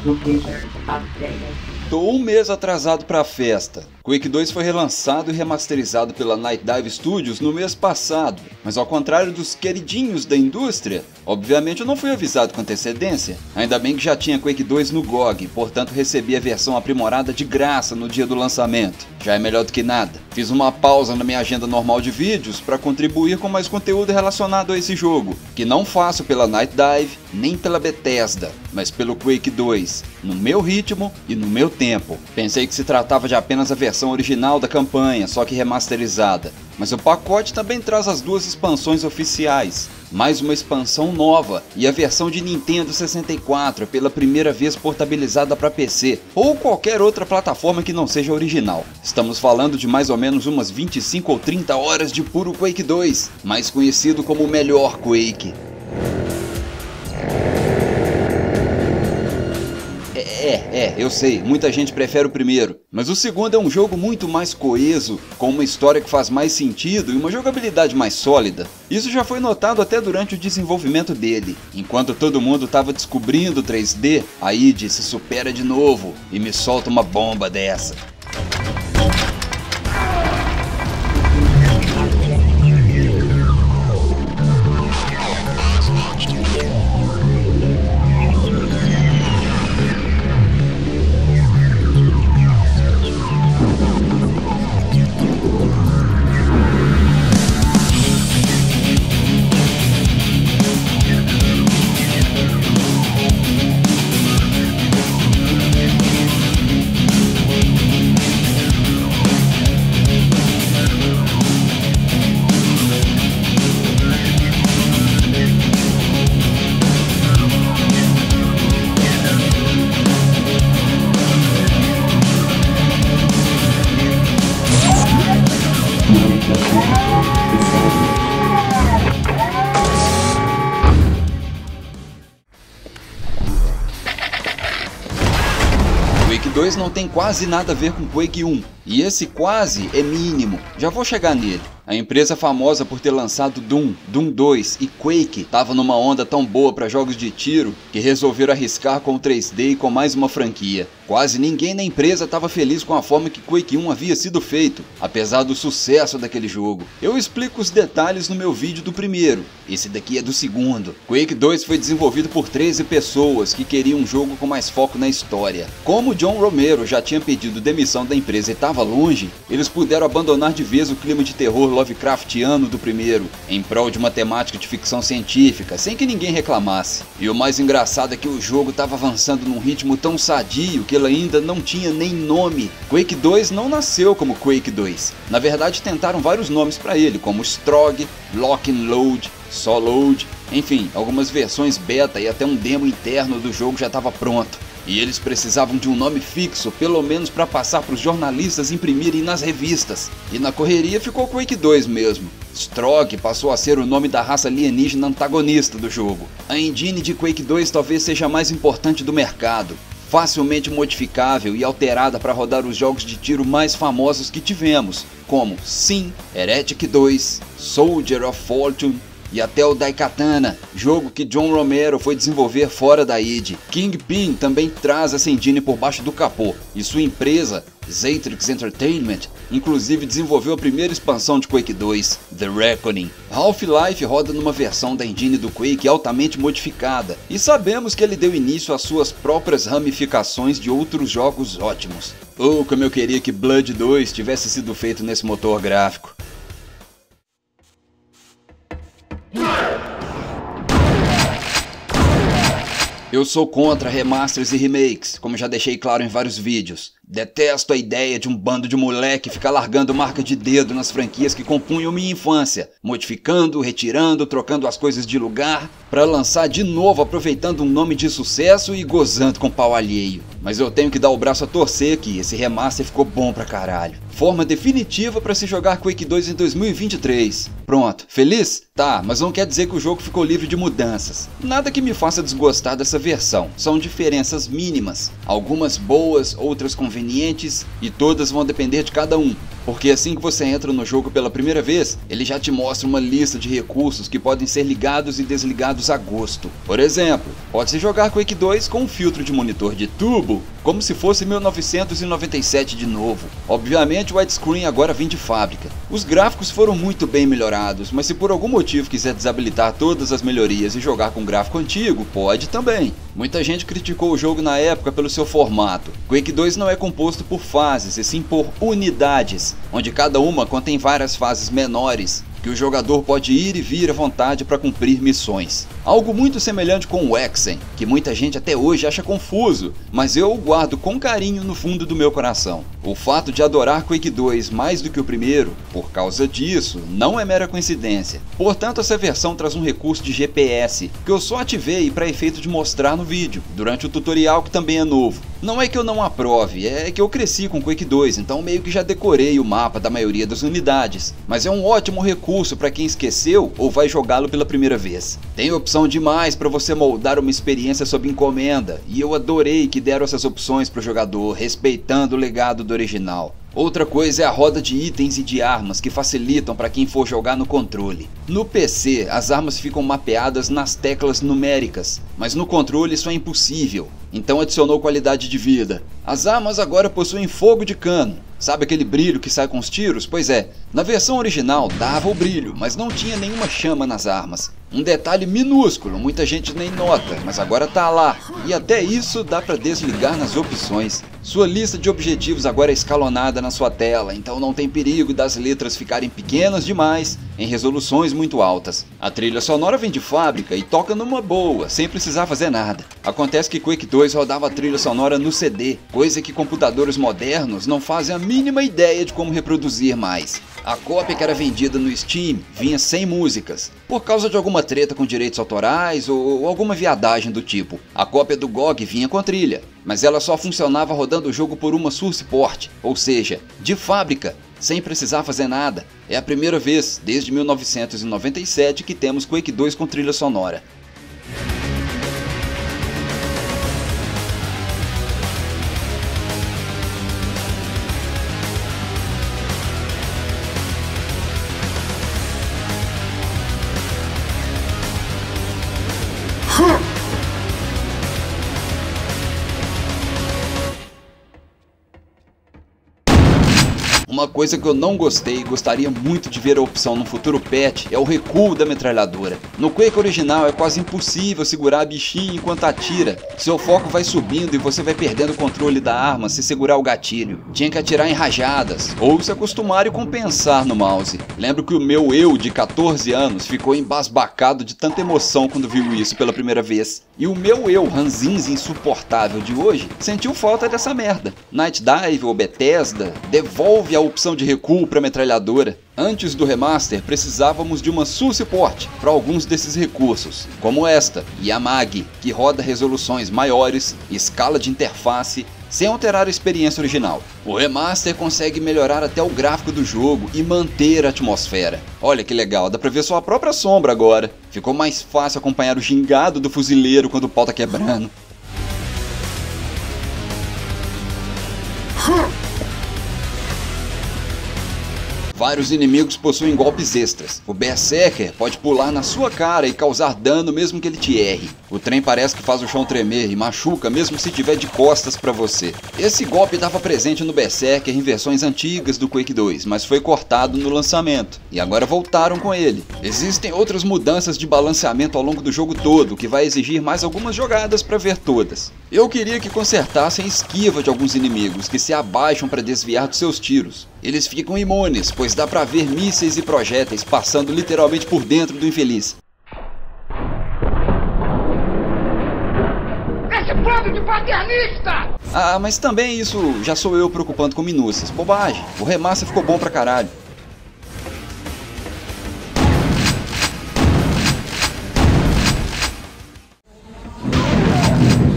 Tô um mês atrasado pra festa. Quake 2 foi relançado e remasterizado pela Night Dive Studios no mês passado, mas ao contrário dos queridinhos da indústria, obviamente eu não fui avisado com antecedência. Ainda bem que já tinha Quake 2 no GOG, portanto recebi a versão aprimorada de graça no dia do lançamento. Já é melhor do que nada. Fiz uma pausa na minha agenda normal de vídeos para contribuir com mais conteúdo relacionado a esse jogo, que não faço pela Night Dive nem pela Bethesda, mas pelo Quake 2, no meu ritmo e no meu tempo. Pensei que se tratava de apenas a versão original da campanha, só que remasterizada, mas o pacote também traz as duas expansões oficiais, mais uma expansão nova e a versão de Nintendo 64 pela primeira vez portabilizada para PC ou qualquer outra plataforma que não seja original. Estamos falando de mais ou menos umas 25 ou 30 horas de puro Quake 2, mais conhecido como o melhor Quake. Eu sei, muita gente prefere o primeiro, mas o segundo é um jogo muito mais coeso, com uma história que faz mais sentido e uma jogabilidade mais sólida. Isso já foi notado até durante o desenvolvimento dele. Enquanto todo mundo estava descobrindo o 3D, a id se supera de novo e me solta uma bomba dessa. Quake 2 não tem quase nada a ver com Quake 1, e esse quase é mínimo, já vou chegar nele. A empresa famosa por ter lançado Doom, Doom 2 e Quake estava numa onda tão boa para jogos de tiro que resolveram arriscar com o 3D e com mais uma franquia. Quase ninguém na empresa estava feliz com a forma que Quake 1 havia sido feito, apesar do sucesso daquele jogo. Eu explico os detalhes no meu vídeo do primeiro, esse daqui é do segundo. Quake 2 foi desenvolvido por 13 pessoas que queriam um jogo com mais foco na história. Como John Romero já tinha pedido demissão da empresa e estava longe, eles puderam abandonar de vez o clima de terror Lovecraftiano do primeiro, em prol de uma temática de ficção científica, sem que ninguém reclamasse. E o mais engraçado é que o jogo estava avançando num ritmo tão sadio que ele ainda não tinha nem nome. Quake 2 não nasceu como Quake 2. Na verdade tentaram vários nomes para ele, como Strog, Lock and Load, Solload, enfim, algumas versões beta e até um demo interno do jogo já estava pronto. E eles precisavam de um nome fixo, pelo menos para passar para os jornalistas imprimirem nas revistas. E na correria ficou Quake 2 mesmo. Strog passou a ser o nome da raça alienígena antagonista do jogo. A engine de Quake 2 talvez seja a mais importante do mercado. Facilmente modificável e alterada para rodar os jogos de tiro mais famosos que tivemos, como Sim, Heretic 2, Soldier of Fortune e até o Daikatana, jogo que John Romero foi desenvolver fora da id. Kingpin também traz essa engine por baixo do capô, e sua empresa, Zaytrix Entertainment, inclusive desenvolveu a primeira expansão de Quake 2, The Reckoning. Half-Life roda numa versão da engine do Quake altamente modificada, e sabemos que ele deu início às suas próprias ramificações de outros jogos ótimos. Como eu queria que Blood 2 tivesse sido feito nesse motor gráfico. Eu sou contra remasters e remakes, como já deixei claro em vários vídeos. Detesto a ideia de um bando de moleque ficar largando marca de dedo nas franquias que compunham minha infância, modificando, retirando, trocando as coisas de lugar, para lançar de novo aproveitando um nome de sucesso e gozando com pau alheio. Mas eu tenho que dar o braço a torcer que esse remaster ficou bom pra caralho. Forma definitiva para se jogar Quake 2 em 2023. Pronto, feliz? Tá, mas não quer dizer que o jogo ficou livre de mudanças. Nada que me faça desgostar dessa versão, são diferenças mínimas. Algumas boas, outras convenientes, e todas vão depender de cada um. porque assim que você entra no jogo pela primeira vez, ele já te mostra uma lista de recursos que podem ser ligados e desligados a gosto. Por exemplo, pode-se jogar Quake 2 com um filtro de monitor de tubo, como se fosse 1997 de novo. Obviamente o widescreen agora vem de fábrica. Os gráficos foram muito bem melhorados, mas se por algum motivo quiser desabilitar todas as melhorias e jogar com gráfico antigo, pode também. Muita gente criticou o jogo na época pelo seu formato. Quake 2 não é composto por fases, e sim por unidades, onde cada uma contém várias fases menores, que o jogador pode ir e vir à vontade para cumprir missões. Algo muito semelhante com o Hexen, que muita gente até hoje acha confuso, mas eu o guardo com carinho no fundo do meu coração. O fato de adorar Quake 2 mais do que o primeiro, por causa disso, não é mera coincidência. Portanto, essa versão traz um recurso de GPS, que eu só ativei para efeito de mostrar no vídeo, durante o tutorial, que também é novo. Não é que eu não aprove, é que eu cresci com Quake 2, então meio que já decorei o mapa da maioria das unidades, mas é um ótimo recurso para quem esqueceu ou vai jogá-lo pela primeira vez. Tem opção demais para você moldar uma experiência sob encomenda, e eu adorei que deram essas opções para o jogador, respeitando o legado do original. Outra coisa é a roda de itens e de armas que facilitam para quem for jogar no controle. No PC, as armas ficam mapeadas nas teclas numéricas, mas no controle isso é impossível, então adicionou qualidade de vida. As armas agora possuem fogo de cano. Sabe aquele brilho que sai com os tiros? Pois é, na versão original dava o brilho, mas não tinha nenhuma chama nas armas. Um detalhe minúsculo, muita gente nem nota, mas agora tá lá. E até isso dá para desligar nas opções. Sua lista de objetivos agora é escalonada na sua tela, então não tem perigo das letras ficarem pequenas demais em resoluções muito altas. A trilha sonora vem de fábrica e toca numa boa, sem precisar fazer nada. Acontece que Quake 2 rodava a trilha sonora no CD, coisa que computadores modernos não fazem a mínima ideia de como reproduzir mais. A cópia que era vendida no Steam vinha sem músicas, por causa de alguma treta com direitos autorais ou alguma viadagem do tipo. A cópia do GOG vinha com trilha, mas ela só funcionava rodando o jogo por uma source port, ou seja, de fábrica, sem precisar fazer nada. É a primeira vez, desde 1997, que temos Quake 2 com trilha sonora. Uma coisa que eu não gostei e gostaria muito de ver a opção no futuro patch é o recuo da metralhadora. No Quake original é quase impossível segurar a bichinha enquanto atira. Seu foco vai subindo e você vai perdendo o controle da arma se segurar o gatilho. Tinha que atirar em rajadas, ou se acostumar e compensar no mouse. Lembro que o meu eu de 14 anos ficou embasbacado de tanta emoção quando viu isso pela primeira vez. E o meu eu ranzinza insuportável de hoje sentiu falta dessa merda. Night Dive ou Bethesda, devolve a opção de recuo para metralhadora. Antes do remaster, precisávamos de uma source port para alguns desses recursos, como esta, Yamagi, que roda resoluções maiores, escala de interface, sem alterar a experiência original. O remaster consegue melhorar até o gráfico do jogo e manter a atmosfera. Olha que legal, dá pra ver sua própria sombra agora. Ficou mais fácil acompanhar o gingado do fuzileiro quando o pau tá quebrando. Vários inimigos possuem golpes extras. O Berserker pode pular na sua cara e causar dano mesmo que ele te erre. O trem parece que faz o chão tremer e machuca mesmo se tiver de costas pra você. Esse golpe estava presente no Berserker em versões antigas do Quake 2, mas foi cortado no lançamento. E agora voltaram com ele. Existem outras mudanças de balanceamento ao longo do jogo todo, que vai exigir mais algumas jogadas pra ver todas. Eu queria que consertassem a esquiva de alguns inimigos que se abaixam para desviar dos seus tiros. Eles ficam imunes, pois dá pra ver mísseis e projéteis passando literalmente por dentro do infeliz. Esse bando de paternista! Ah, mas também isso já sou eu preocupando com minúcias. Bobagem, o remaster ficou bom pra caralho.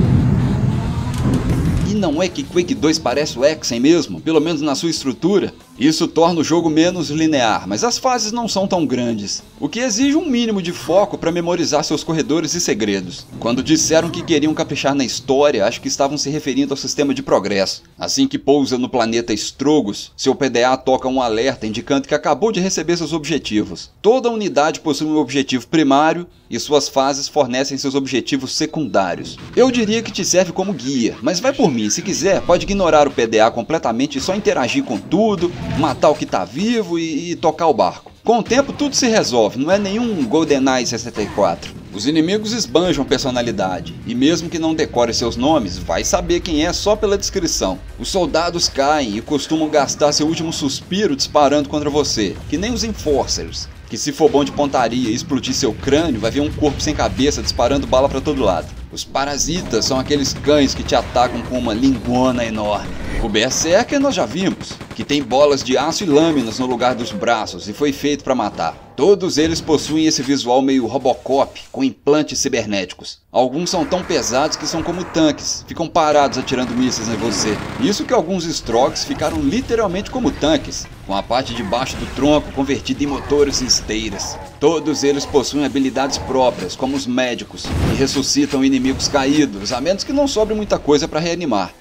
Não é que Quake 2 parece o Hexen mesmo, pelo menos na sua estrutura? Isso torna o jogo menos linear, mas as fases não são tão grandes, o que exige um mínimo de foco para memorizar seus corredores e segredos. Quando disseram que queriam caprichar na história, acho que estavam se referindo ao sistema de progresso. Assim que pousa no planeta Strogos, seu PDA toca um alerta indicando que acabou de receber seus objetivos. Toda unidade possui um objetivo primário e suas fases fornecem seus objetivos secundários. Eu diria que te serve como guia, mas vai por mim, se quiser pode ignorar o PDA completamente e só interagir com tudo, matar o que tá vivo e tocar o barco. Com o tempo tudo se resolve, não é nenhum GoldenEye 64. Os inimigos esbanjam personalidade, e mesmo que não decore seus nomes, vai saber quem é só pela descrição. Os soldados caem e costumam gastar seu último suspiro disparando contra você, que nem os Enforcers, que se for bom de pontaria e explodir seu crânio, vai ver um corpo sem cabeça disparando bala pra todo lado. Os parasitas são aqueles cães que te atacam com uma lingona enorme. O Berserker nós já vimos, que tem bolas de aço e lâminas no lugar dos braços e foi feito para matar. Todos eles possuem esse visual meio Robocop, com implantes cibernéticos. Alguns são tão pesados que são como tanques, ficam parados atirando mísseis em você. Isso que alguns Strogs ficaram literalmente como tanques, com a parte de baixo do tronco convertida em motores e esteiras. Todos eles possuem habilidades próprias, como os médicos, que ressuscitam inimigos caídos, a menos que não sobre muita coisa para reanimar.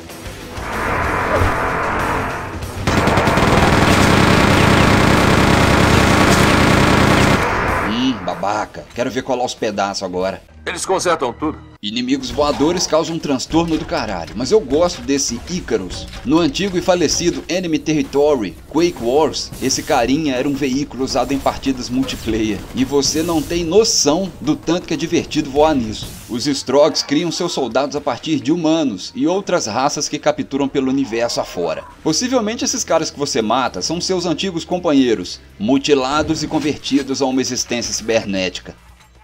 Babaca, quero ver colar os pedaços agora. Eles consertam tudo. Inimigos voadores causam um transtorno do caralho, mas eu gosto desse Icarus. No antigo e falecido Enemy Territory, Quake Wars, esse carinha era um veículo usado em partidas multiplayer. E você não tem noção do tanto que é divertido voar nisso. Os Strogs criam seus soldados a partir de humanos e outras raças que capturam pelo universo afora. Possivelmente esses caras que você mata são seus antigos companheiros, mutilados e convertidos a uma existência cibernética.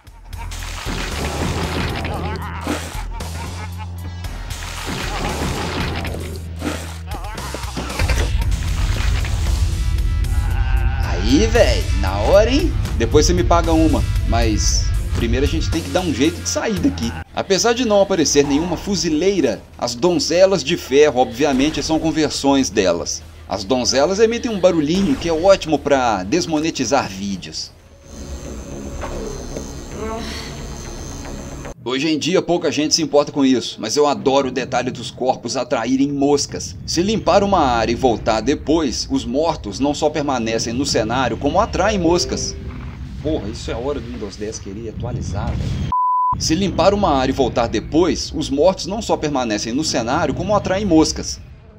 Aí, velho, na hora, hein? Depois você me paga uma, mas primeiro a gente tem que dar um jeito de sair daqui. Apesar de não aparecer nenhuma fuzileira, as donzelas de ferro obviamente são conversões delas. As donzelas emitem um barulhinho que é ótimo para desmonetizar vídeos. Hoje em dia pouca gente se importa com isso, mas eu adoro o detalhe dos corpos atraírem moscas. Se limpar uma área e voltar depois, os mortos não só permanecem no cenário, como atraem moscas. Porra, isso é hora do Windows 10 querer atualizar, velho. Se limpar uma área e voltar depois, os mortos não só permanecem no cenário, como atraem moscas.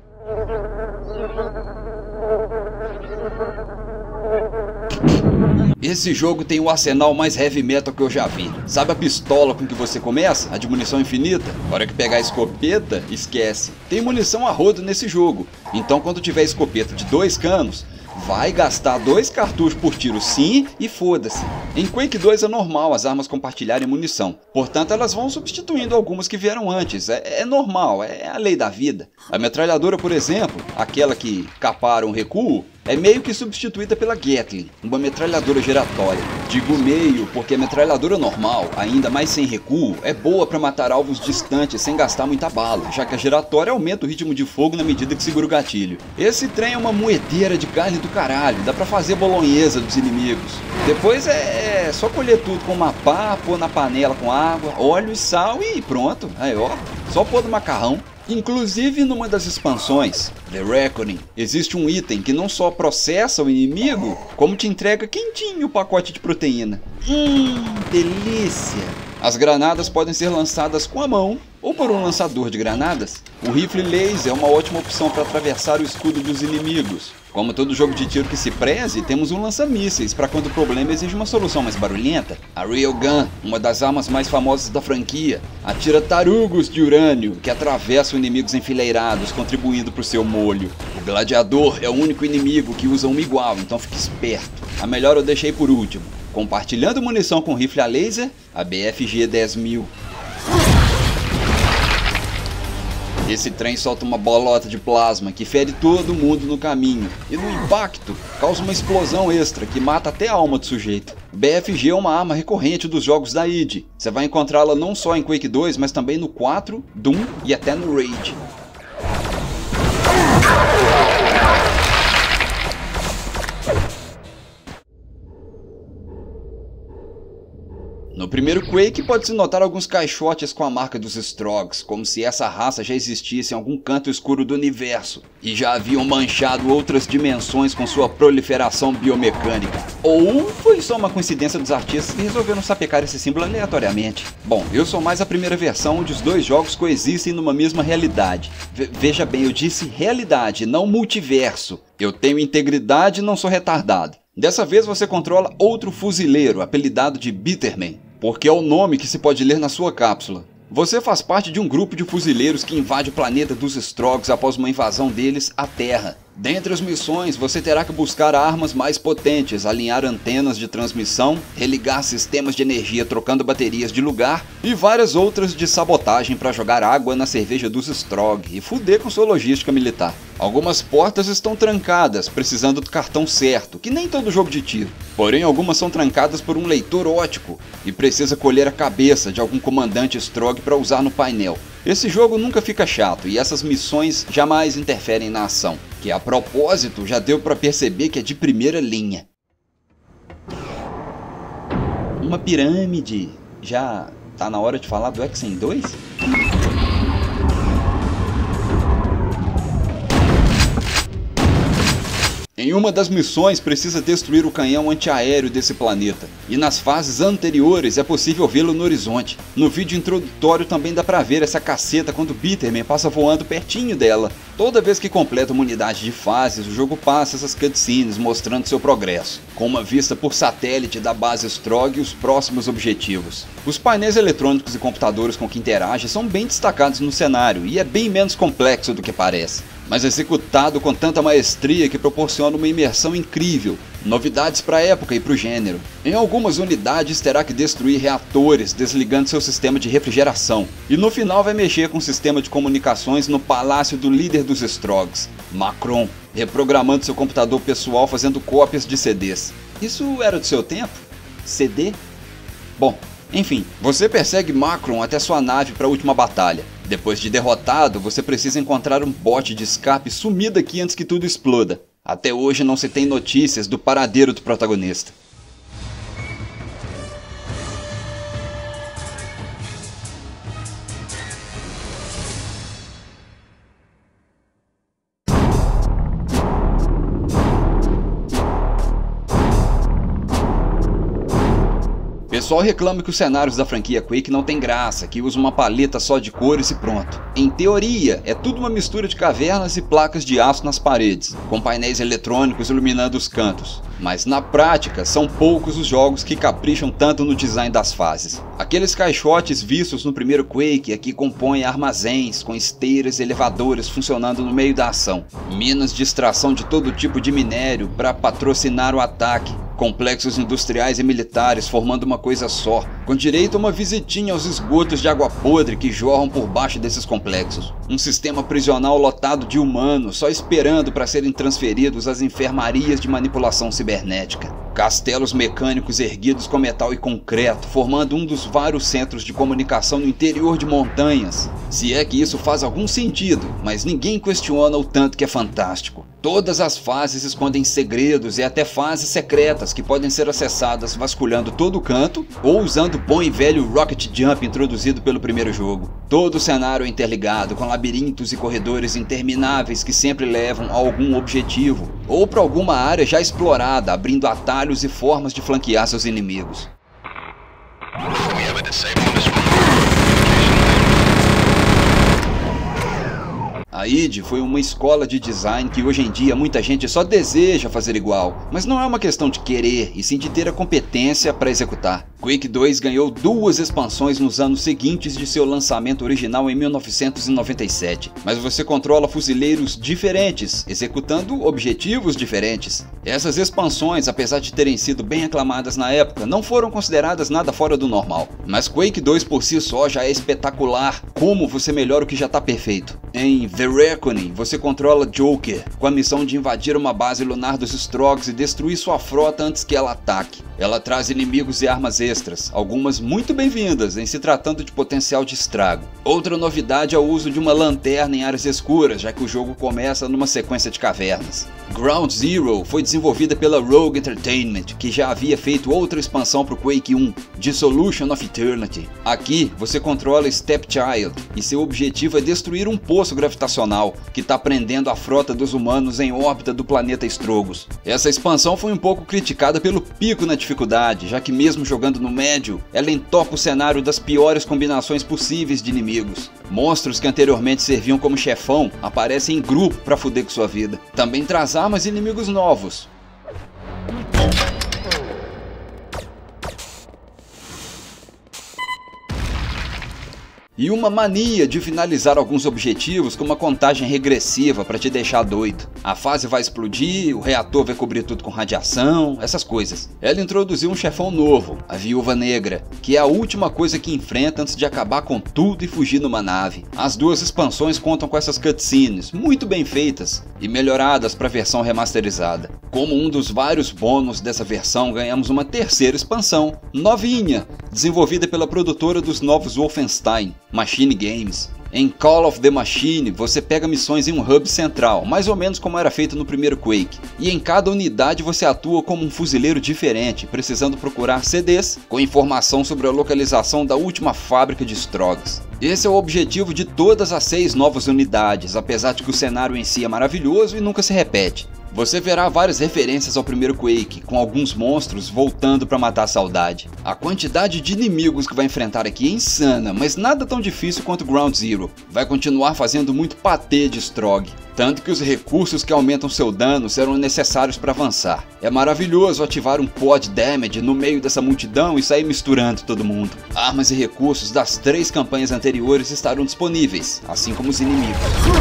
Esse jogo tem o arsenal mais heavy metal que eu já vi. Sabe a pistola com que você começa? A de munição infinita? Na hora que pegar a escopeta, esquece. Tem munição a rodo nesse jogo. Então quando tiver escopeta de 2 canos, vai gastar 2 cartuchos por tiro sim e foda-se. Em Quake 2 é normal as armas compartilharem munição. Portanto elas vão substituindo algumas que vieram antes. É normal, é a lei da vida. A metralhadora, por exemplo, aquela que caparam o recuo, é meio que substituída pela Gatling, uma metralhadora giratória. Digo meio porque a metralhadora normal, ainda mais sem recuo, é boa para matar alvos distantes sem gastar muita bala, já que a giratória aumenta o ritmo de fogo na medida que segura o gatilho. Esse trem é uma moedeira de carne do caralho, dá pra fazer bolonhesa dos inimigos. Depois é só colher tudo com uma pá, pôr na panela com água, óleo e sal e pronto. Aí ó, só pôr no macarrão. Inclusive numa das expansões, The Reckoning, existe um item que não só processa o inimigo, como te entrega quentinho o pacote de proteína. Delícia! As granadas podem ser lançadas com a mão ou por um lançador de granadas. O rifle laser é uma ótima opção para atravessar o escudo dos inimigos. Como todo jogo de tiro que se preze, temos um lança-mísseis para quando o problema exige uma solução mais barulhenta. A Railgun, uma das armas mais famosas da franquia, atira tarugos de urânio que atravessam inimigos enfileirados, contribuindo para o seu molho. O Gladiador é o único inimigo que usa uma igual, então fique esperto. A melhor eu deixei por último. Compartilhando munição com rifle a laser, a BFG 10.000. Esse trem solta uma bolota de plasma que fere todo mundo no caminho, e no impacto causa uma explosão extra que mata até a alma do sujeito. BFG é uma arma recorrente dos jogos da id. Você vai encontrá-la não só em Quake 2, mas também no 4, Doom e até no Rage. No primeiro Quake pode-se notar alguns caixotes com a marca dos Strogs, como se essa raça já existisse em algum canto escuro do universo e já haviam manchado outras dimensões com sua proliferação biomecânica. Ou foi só uma coincidência dos artistas que resolveram sapecar esse símbolo aleatoriamente. Bom, eu sou mais a primeira versão onde os dois jogos coexistem numa mesma realidade. Veja bem, eu disse realidade, não multiverso. Eu tenho integridade e não sou retardado. Dessa vez você controla outro fuzileiro, apelidado de Bitterman, porque é o nome que se pode ler na sua cápsula. Você faz parte de um grupo de fuzileiros que invade o planeta dos Strogs após uma invasão deles à Terra. Dentre as missões, você terá que buscar armas mais potentes, alinhar antenas de transmissão, religar sistemas de energia trocando baterias de lugar e várias outras de sabotagem para jogar água na cerveja dos Strog e fuder com sua logística militar. Algumas portas estão trancadas, precisando do cartão certo, que nem todo jogo de tiro. Porém, algumas são trancadas por um leitor óptico e precisa colher a cabeça de algum comandante Strog para usar no painel. Esse jogo nunca fica chato e essas missões jamais interferem na ação, que a propósito já deu para perceber que é de primeira linha. Uma pirâmide. Já tá na hora de falar do Hexen 2? Em uma das missões precisa destruir o canhão antiaéreo desse planeta, e nas fases anteriores é possível vê-lo no horizonte. No vídeo introdutório também dá pra ver essa caceta quando Bitterman passa voando pertinho dela. Toda vez que completa uma unidade de fases, o jogo passa essas cutscenes mostrando seu progresso, com uma vista por satélite da base Strog e os próximos objetivos. Os painéis eletrônicos e computadores com que interage são bem destacados no cenário, e é bem menos complexo do que parece, mas executado com tanta maestria que proporciona uma imersão incrível, novidades para a época e para o gênero. Em algumas unidades terá que destruir reatores desligando seu sistema de refrigeração, e no final vai mexer com o sistema de comunicações no palácio do líder dos Strogs, Macron, reprogramando seu computador pessoal fazendo cópias de CDs. Isso era do seu tempo? CD? Bom, enfim, você persegue Macron até sua nave para a última batalha. Depois de derrotado, você precisa encontrar um bote de escape sumido aqui antes que tudo exploda. Até hoje não se tem notícias do paradeiro do protagonista. O pessoal reclama que os cenários da franquia Quake não tem graça, que usa uma paleta só de cores e pronto. Em teoria, é tudo uma mistura de cavernas e placas de aço nas paredes, com painéis eletrônicos iluminando os cantos. Mas na prática, são poucos os jogos que capricham tanto no design das fases. Aqueles caixotes vistos no primeiro Quake aqui compõem armazéns com esteiras e elevadores funcionando no meio da ação, minas de extração de todo tipo de minério para patrocinar o ataque, complexos industriais e militares formando uma coisa só, com direito a uma visitinha aos esgotos de água podre que jorram por baixo desses complexos. Um sistema prisional lotado de humanos só esperando para serem transferidos às enfermarias de manipulação cibernética. Castelos mecânicos erguidos com metal e concreto, formando um dos vários centros de comunicação no interior de montanhas. Se é que isso faz algum sentido, mas ninguém questiona o tanto que é fantástico. Todas as fases escondem segredos e até fases secretas que podem ser acessadas vasculhando todo o canto ou usando o bom e velho Rocket Jump introduzido pelo primeiro jogo. Todo o cenário é interligado com labirintos e corredores intermináveis que sempre levam a algum objetivo ou para alguma área já explorada, abrindo atalhos e formas de flanquear seus inimigos. A id foi uma escola de design que hoje em dia muita gente só deseja fazer igual, mas não é uma questão de querer, e sim de ter a competência para executar. Quake 2 ganhou 2 expansões nos anos seguintes de seu lançamento original em 1997, mas você controla fuzileiros diferentes, executando objetivos diferentes. Essas expansões, apesar de terem sido bem aclamadas na época, não foram consideradas nada fora do normal. Mas Quake 2 por si só já é espetacular, como você melhora o que já está perfeito. Em The Reckoning, você controla Joker, com a missão de invadir uma base lunar dos Strogs e destruir sua frota antes que ela ataque. Ela traz inimigos e armas extras, extras, algumas muito bem-vindas em se tratando de potencial de estrago. Outra novidade é o uso de uma lanterna em áreas escuras, já que o jogo começa numa sequência de cavernas. Ground Zero foi desenvolvida pela Rogue Entertainment, que já havia feito outra expansão para o Quake 1, Dissolution of Eternity. Aqui você controla Stepchild e seu objetivo é destruir um poço gravitacional que está prendendo a frota dos humanos em órbita do planeta Strogos. Essa expansão foi um pouco criticada pelo pico na dificuldade, já que mesmo jogando no médio, ela entopa o cenário das piores combinações possíveis de inimigos. Monstros que anteriormente serviam como chefão aparecem em grupo para fuder com sua vida. Também traz armas e inimigos novos. E uma mania de finalizar alguns objetivos com uma contagem regressiva para te deixar doido. A fase vai explodir, o reator vai cobrir tudo com radiação, essas coisas. Ela introduziu um chefão novo, a Viúva Negra, que é a última coisa que enfrenta antes de acabar com tudo e fugir numa nave. As duas expansões contam com essas cutscenes, muito bem feitas e melhoradas para a versão remasterizada. Como um dos vários bônus dessa versão, ganhamos uma terceira expansão, novinha, desenvolvida pela produtora dos novos Wolfenstein, Machine Games. Em Call of the Machine, você pega missões em um hub central, mais ou menos como era feito no primeiro Quake. E em cada unidade você atua como um fuzileiro diferente, precisando procurar CDs com informação sobre a localização da última fábrica de Strogas. Esse é o objetivo de todas as 6 novas unidades, apesar de que o cenário em si é maravilhoso e nunca se repete. Você verá várias referências ao primeiro Quake, com alguns monstros voltando para matar a saudade. A quantidade de inimigos que vai enfrentar aqui é insana, mas nada tão difícil quanto Ground Zero. Vai continuar fazendo muito patê de Strog, tanto que os recursos que aumentam seu dano serão necessários para avançar. É maravilhoso ativar um Pod Damage no meio dessa multidão e sair misturando todo mundo. Armas e recursos das 3 campanhas anteriores estarão disponíveis, assim como os inimigos.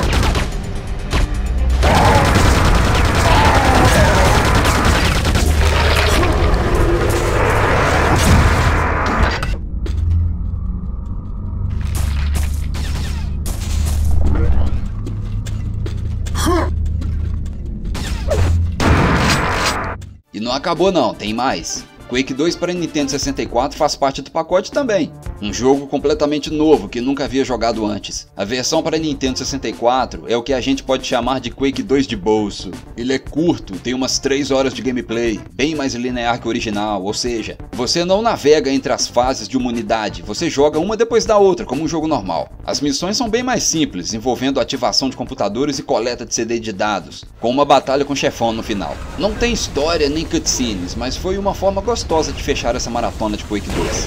E não acabou não, tem mais. Quake 2 para Nintendo 64 faz parte do pacote também. Um jogo completamente novo que nunca havia jogado antes. A versão para Nintendo 64 é o que a gente pode chamar de Quake 2 de bolso. Ele é curto, tem umas 3 horas de gameplay, bem mais linear que o original, ou seja, você não navega entre as fases de uma unidade, você joga uma depois da outra, como um jogo normal. As missões são bem mais simples, envolvendo ativação de computadores e coleta de CD de dados, com uma batalha com chefão no final. Não tem história nem cutscenes, mas foi uma forma gostosa de fechar essa maratona de Quake 2.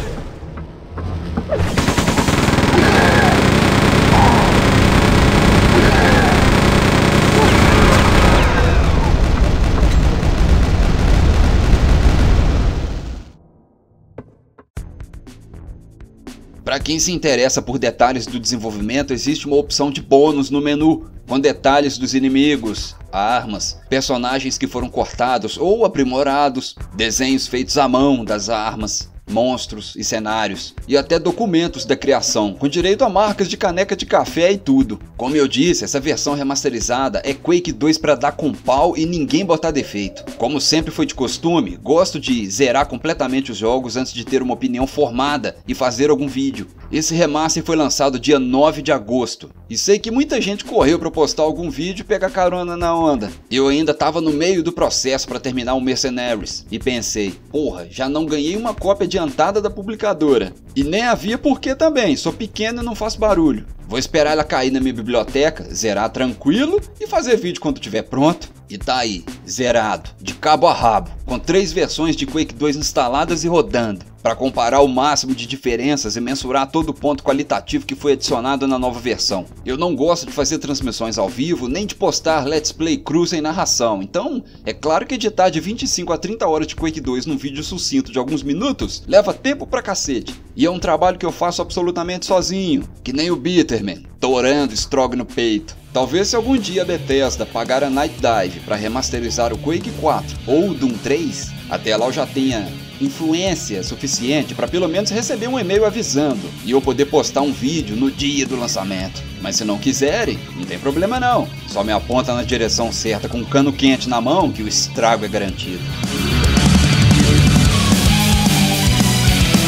Para quem se interessa por detalhes do desenvolvimento, existe uma opção de bônus no menu, com detalhes dos inimigos, armas, personagens que foram cortados ou aprimorados, desenhos feitos à mão das armas, monstros e cenários, e até documentos da criação, com direito a marcas de caneca de café e tudo. Como eu disse, essa versão remasterizada é Quake 2 para dar com pau e ninguém botar defeito. Como sempre foi de costume, gosto de zerar completamente os jogos antes de ter uma opinião formada e fazer algum vídeo. Esse remaster foi lançado dia 9 de agosto, e sei que muita gente correu para postar algum vídeo e pegar carona na onda. Eu ainda estava no meio do processo para terminar o Mercenaries, e pensei, porra, já não ganhei uma cópia adiantada da publicadora. E nem havia porquê também, sou pequeno e não faço barulho. Vou esperar ela cair na minha biblioteca, zerar tranquilo e fazer vídeo quando estiver pronto. E tá aí, zerado, de cabo a rabo, com 3 versões de Quake 2 instaladas e rodando, para comparar o máximo de diferenças e mensurar todo o ponto qualitativo que foi adicionado na nova versão. Eu não gosto de fazer transmissões ao vivo, nem de postar Let's Play cru sem narração, então é claro que editar de 25 a 30 horas de Quake 2 num vídeo sucinto de alguns minutos leva tempo pra cacete. E é um trabalho que eu faço absolutamente sozinho, que nem o Bitterman, torando Strog no peito. Talvez se algum dia a Bethesda pagar a Night Dive para remasterizar o Quake 4 ou o Doom 3, até lá eu já tenha influência suficiente para pelo menos receber um e-mail avisando e eu poder postar um vídeo no dia do lançamento. Mas se não quiserem, não tem problema não, só me aponta na direção certa com um cano quente na mão que o estrago é garantido.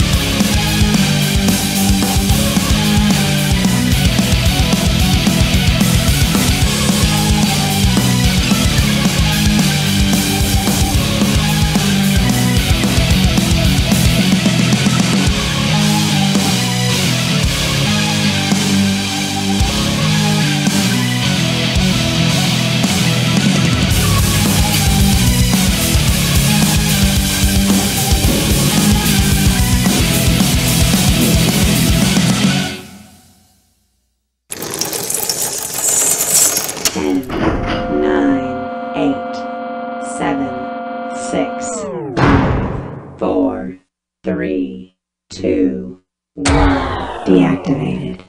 8, 7, 6, 5, 4, 3, 2, 1. Deactivated.